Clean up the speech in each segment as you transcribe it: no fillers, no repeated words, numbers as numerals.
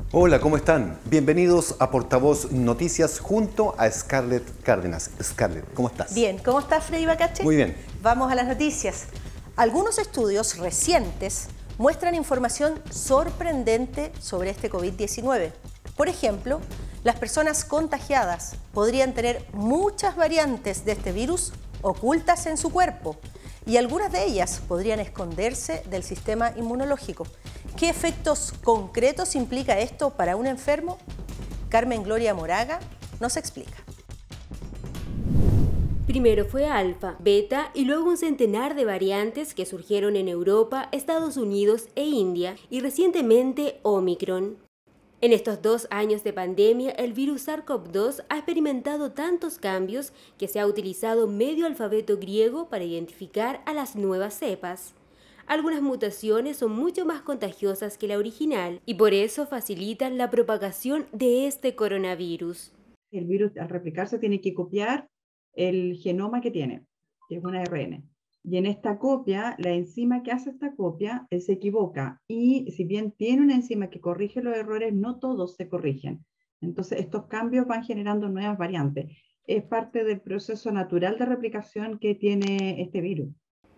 Hola, ¿cómo están? Bienvenidos a Portavoz Noticias junto a Scarlett Cárdenas. Scarlett, ¿cómo estás? Bien, ¿cómo estás, Freddy Bacache? Muy bien. Vamos a las noticias. Algunos estudios recientes muestran información sorprendente sobre este COVID-19. Por ejemplo, las personas contagiadas podrían tener muchas variantes de este virus ocultas en su cuerpo y algunas de ellas podrían esconderse del sistema inmunológico. ¿Qué efectos concretos implica esto para un enfermo? Carmen Gloria Moraga nos explica. Primero fue alfa, beta y luego un centenar de variantes que surgieron en Europa, Estados Unidos e India y recientemente Omicron. En estos 2 años de pandemia, el virus SARS-CoV-2 ha experimentado tantos cambios que se ha utilizado medio alfabeto griego para identificar a las nuevas cepas. Algunas mutaciones son mucho más contagiosas que la original y por eso facilitan la propagación de este coronavirus. El virus al replicarse tiene que copiar el genoma que tiene, que es un ARN. Y en esta copia, la enzima que hace esta copia se equivoca. Y si bien tiene una enzima que corrige los errores, no todos se corrigen. Entonces, estos cambios van generando nuevas variantes. Es parte del proceso natural de replicación que tiene este virus.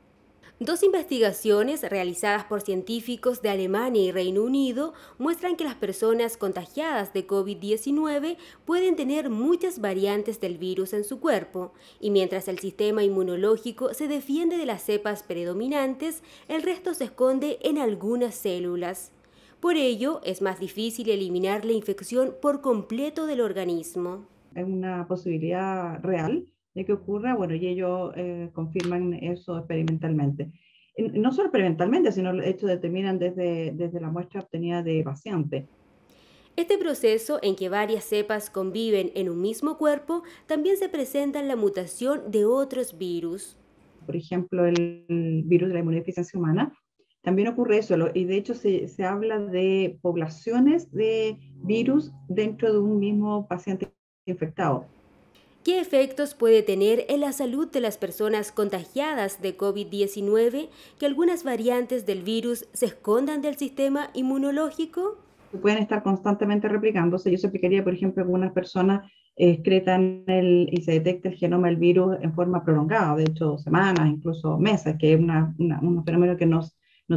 2 investigaciones realizadas por científicos de Alemania y Reino Unido muestran que las personas contagiadas de COVID-19 pueden tener muchas variantes del virus en su cuerpo, y mientras el sistema inmunológico se defiende de las cepas predominantes, el resto se esconde en algunas células. Por ello, es más difícil eliminar la infección por completo del organismo. Es una posibilidad real de que ocurra, bueno, y ellos confirman eso experimentalmente. No solo experimentalmente, sino de hecho determinan desde la muestra obtenida de pacientes. Este proceso, en que varias cepas conviven en un mismo cuerpo, también se presenta en la mutación de otros virus. Por ejemplo, el virus de la inmunodeficiencia humana, también ocurre eso, y de hecho se habla de poblaciones de virus dentro de un mismo paciente infectado. ¿Qué efectos puede tener en la salud de las personas contagiadas de COVID-19 que algunas variantes del virus se escondan del sistema inmunológico? Pueden estar constantemente replicándose. Yo se explicaría, por ejemplo, que algunas personas excretan y se detecta el genoma del virus en forma prolongada, de hecho semanas, incluso meses, que es un fenómeno que no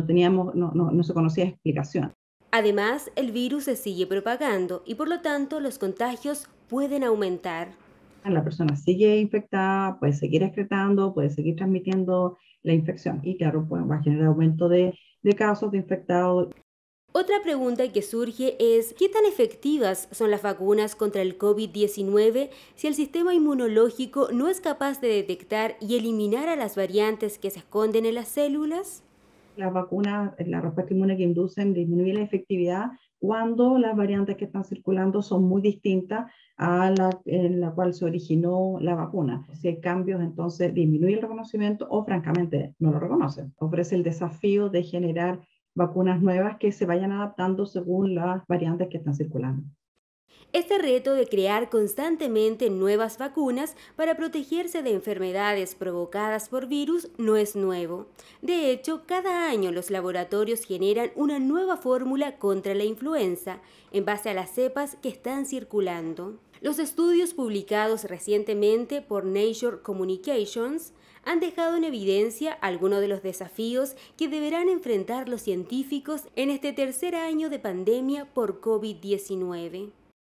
se conocía explicación. Además, el virus se sigue propagando y por lo tanto los contagios pueden aumentar. La persona sigue infectada, puede seguir excretando, puede seguir transmitiendo la infección y claro, pues va a generar aumento de casos de infectados. Otra pregunta que surge es, ¿qué tan efectivas son las vacunas contra el COVID-19 si el sistema inmunológico no es capaz de detectar y eliminar a las variantes que se esconden en las células? Las vacunas, la respuesta inmune que inducen disminuye la efectividad cuando las variantes que están circulando son muy distintas a en la cual se originó la vacuna. Si hay cambios, entonces disminuye el reconocimiento o francamente no lo reconocen. Ofrece el desafío de generar vacunas nuevas que se vayan adaptando según las variantes que están circulando. Este reto de crear constantemente nuevas vacunas para protegerse de enfermedades provocadas por virus no es nuevo. De hecho, cada año los laboratorios generan una nueva fórmula contra la influenza en base a las cepas que están circulando. Los estudios publicados recientemente por Nature Communications han dejado en evidencia algunos de los desafíos que deberán enfrentar los científicos en este tercer año de pandemia por COVID-19.